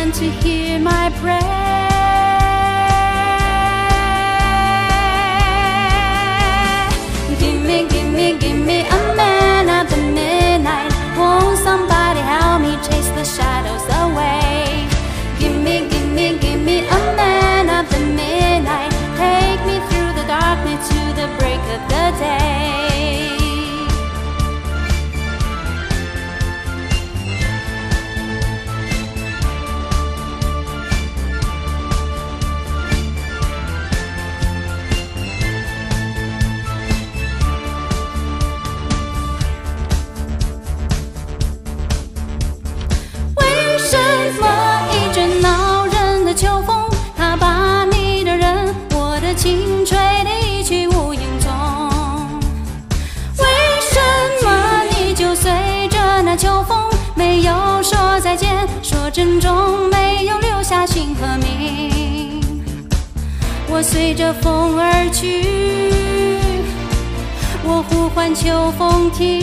one to hear my prayer. Give me a man at the midnight. Won't somebody help me chase the shadows away? Give me a man at the midnight. Take me through the darkness to the break of the day.轻吹离去无影踪，为什么你就随着那秋风，没有说再见，说珍重，没有留下姓和名？我随着风而去，我呼唤秋风停。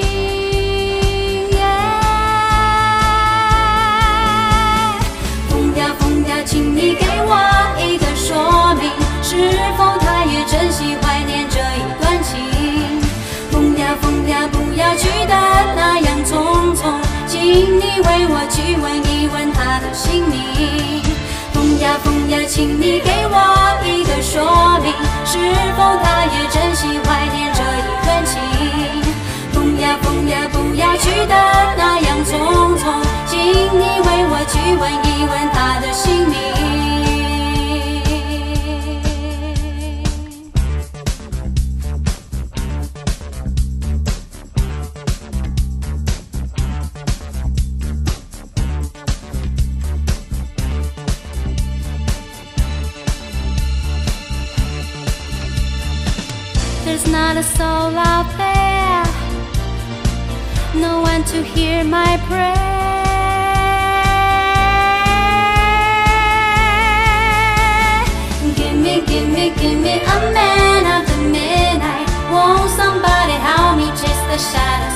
风呀，请你给我一个说明。是否他也珍惜怀念这一段情？风呀，不要去的那样匆匆，请你为我去问一问他的姓名。风呀，请你给我一个说明，是否他也珍惜怀念这一段情？风呀，不要去的那样匆匆，请你为我去问一问他的姓名。There's not a soul out there, no one to hear my prayer. Give me a man at the midnight. Won't somebody help me chase the shadow